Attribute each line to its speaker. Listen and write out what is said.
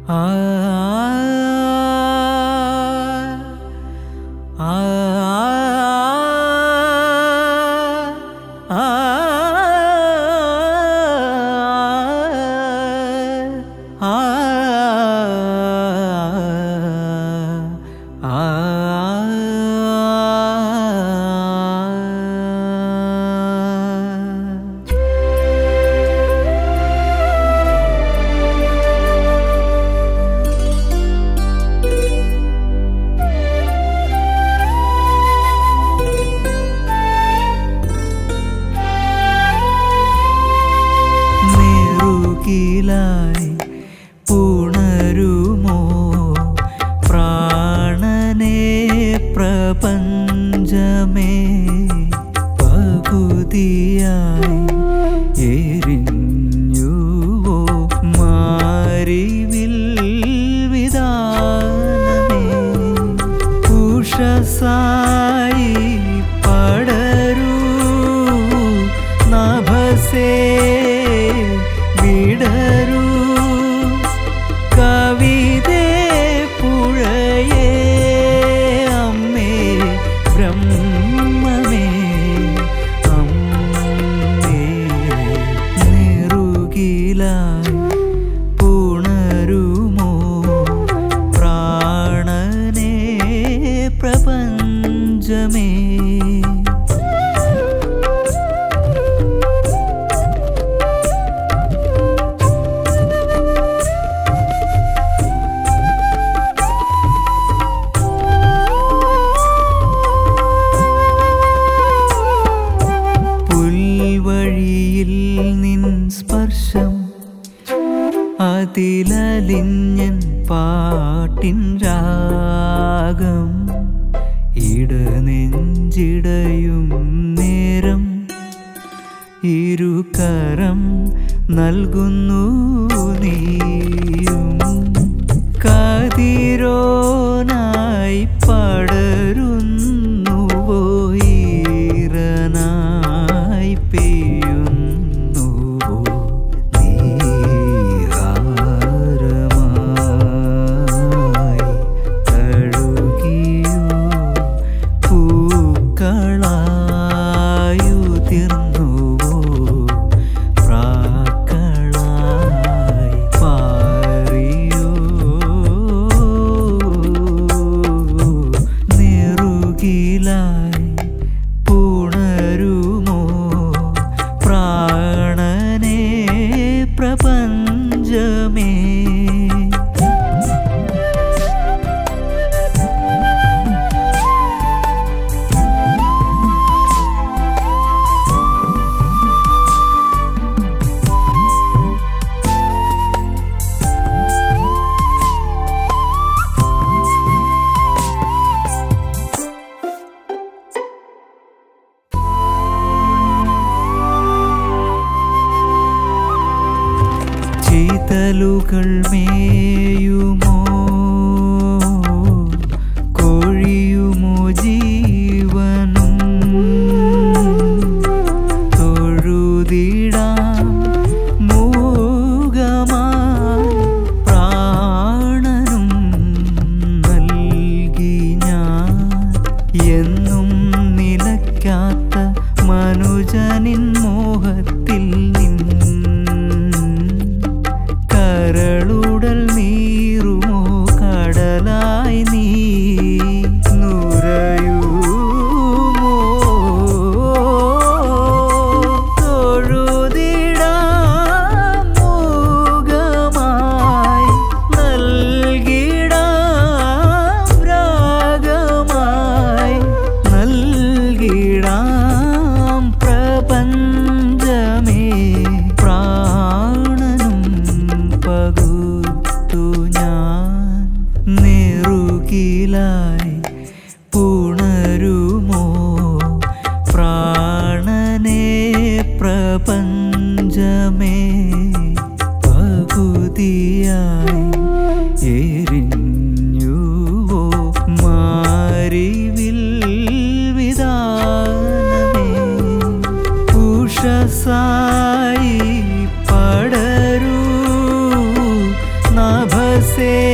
Speaker 1: പുണരുമോ പ്രാണനെ പ്രപഞ്ചമേ പകുതിയായി എരിഞ്ഞുവോ മാരിവിൽ വിധാനമേ ഉഷസായി പടരൂ നഭസേ വിടരൂ കവിതേ പുഴയേ അമ്മേ ബ്രഹ്മമേ അമ്മേ നെറുകിലായി പുണരുമോ പ്രാണനേ പ്രപഞ്ചമേ വഴിയിൽ നിൻ സ്പർശം അതിലലിഞ്ഞൻ പാട്ടിൻ രാഗം ഇടനെഞ്ചിടയും നേരം ഇരുകരം നൽകുന്നു നീയും കതിരോനായി പടരുന്നുവോ ഈറനായി പെയ്യുന്നുവോ നീഹാരമായി തഴുകിയോ പൂക്കളായുതിർന്നുവോ പ്രാക്കളായി പാറിയോ നെറുകിലായി പുണരുമോ പ്രാണനേ പ്രപഞ്ചമേ ചീതലുകൾ മേയുമോ കോഴിയുമോ ജീവനും തൊഴുതിടാം മൂകമായി പ്രാണനും നൽകി ഞാൻ എന്നും നിലയ്ക്കാത്ത മനുജനിൻ മോഹത്തിൽ കരളുടൽ നീറുമോ കടലായി നീ നുരയുമോ തൊഴുതിടാം മൂകമായി നൽകിടാം രാഗമായി നൽകിടാം പ്രപഞ്ചമേ പകുത്തു ഞാൻ നെറുകിലായി പുണരുമോ പ്രാണനേ പ്രപഞ്ചമേ പകുതിയായി എരിഞ്ഞുവോ മാരിവിൽ വിധാനമേ ഉഷസായി പടരൂ നഭസേ സേവിക്കുന്നേ